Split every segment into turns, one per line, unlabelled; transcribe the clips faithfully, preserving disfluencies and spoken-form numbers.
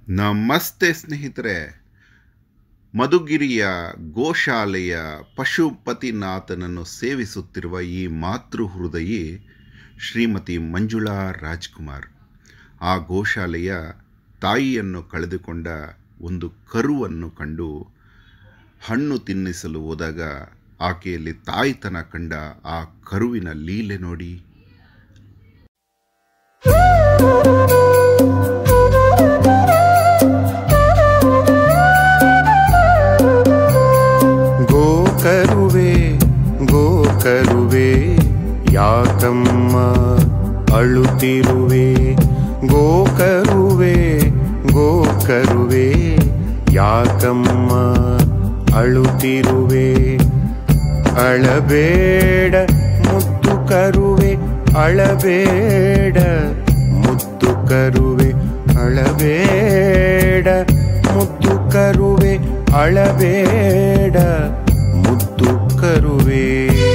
ನಮಸ್ತೆ ಸ್ನೇಹಿತರೆ. ಮಧುಗಿರಿಯ ಗೋಶಾಲೆಯ ಪಶುಪತಿನಾಥನನ್ನು ಸೇವಿಸುತ್ತಿರುವ ಈ ಮಾತೃ ಹೃದಯಿ ಶ್ರೀಮತಿ ಮಂಜುಳಾ ರಾಜ್ಕುಮಾರ್ ಆ ಗೋಶಾಲೆಯ ತಾಯಿಯನ್ನು ಕಳೆದುಕೊಂಡ ಒಂದು ಕರುವನ್ನು ಕಂಡು ಹಣ್ಣು ತಿನ್ನಿಸಲು ಹೋದಾಗ ಆಕೆಯಲ್ಲಿ ತಾಯಿತನ ಕಂಡ ಆ ಕರುವಿನ ಲೀಲೆ ನೋಡಿ.
ಗೋಕರುವೆ ಗೋಕರುವೆ ಯಾಕಮ್ಮ ಅಳುತ್ತಿರುವೆ, ಗೋಕರುವೆ ಗೋಕರುವೆ ಯಾಕಮ್ಮ ಅಳುತ್ತಿರುವೆ. ಅಳಬೇಡ ಮುದ್ದು ಕರುವೆ, ಅಳಬೇಡ ಮುದ್ದು ಕರುವೆ, ಅಳಬೇಡ ಮುದ್ದು ಕರುವೆ, ಅಳಬೇಡ ಮುದ್ದು ಕರುವೆ.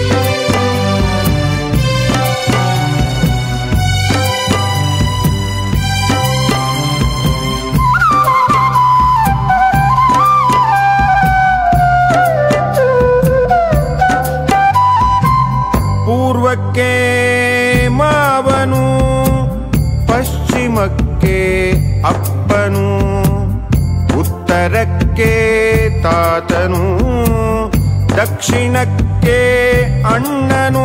ಪೂರ್ವಕ್ಕೆ ಮಾವನು, ಪಶ್ಚಿಮಕ್ಕೆ ಅಪ್ಪನು, ಉತ್ತರಕ್ಕೆ ತಾತನು, ದಕ್ಷಿಣಕ್ಕೆ ಅಣ್ಣನು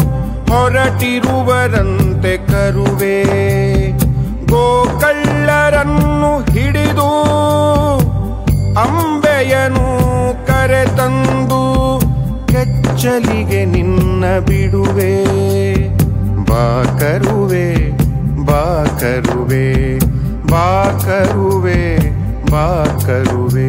ಹೊರಟಿರುವರಂತೆ ಕರುವೆ. ಗೋಕಳ್ಳರನ್ನು ಹಿಡಿದು ಅಂಬೆಯನು ಕರೆತಂದು ಕೆಚ್ಚಲಿಗೆ ನಿನ್ನ ಬಿಡುವೆ. ಬಾಕರುವೆ ಬಾಕರುವೆ ಬಾಕರುವೆ ಬಾಕರುವೆ.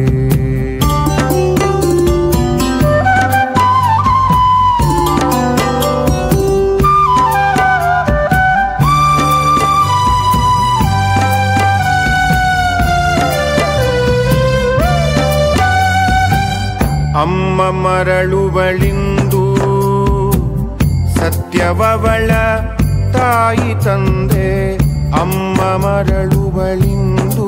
ಅಮ್ಮ ಮರಳುವಳಿಂದು ಸತ್ಯವವಳ ತಾಯಿ ತಂದೆ, ಅಮ್ಮ ಮರಳುವಳಿಂದು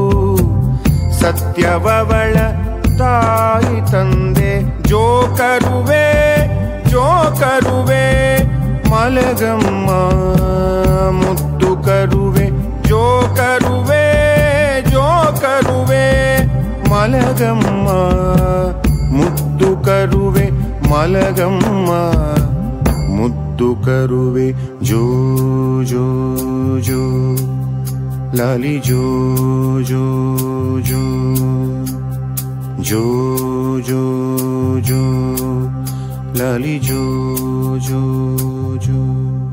ಸತ್ಯವವಳ ತಾಯಿ ತಂದೆ. ಜೋಕರುವೆ ಜೋಕರುವೆ ಮಲಗಮ್ಮ ಮುದ್ದು ಕರುವೆ, ಜೋಕರುವೆ ಜೋಕರುವೆ ಮಲಗಮ್ಮ ಮುದ್ದು ಕರುವೆ, ಮಲಗಮ್ಮ ಮುದ್ದು ಕರುವೆ. ಜೋ ಜೋ ಜೋ ಲಾಲಿ ಜೋ ಜೋ ಜೋ ಜೋ ಜೋ ಜೋ ಲಾಲಿ ಜೋ ಜೋ ಜೋ.